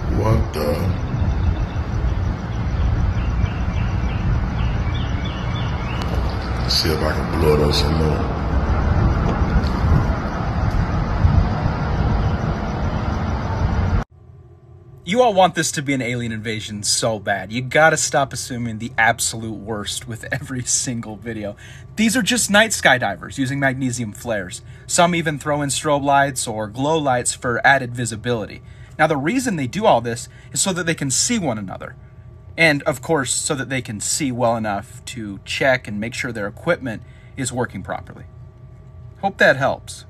What the? Let's see if I can blow it up some more. You all want this to be an alien invasion so bad. You gotta stop assuming the absolute worst with every single video. These are just night skydivers using magnesium flares. Some even throw in strobe lights or glow lights for added visibility. Now the reason they do all this is so that they can see one another. And of course, so that they can see well enough to check and make sure their equipment is working properly. Hope that helps.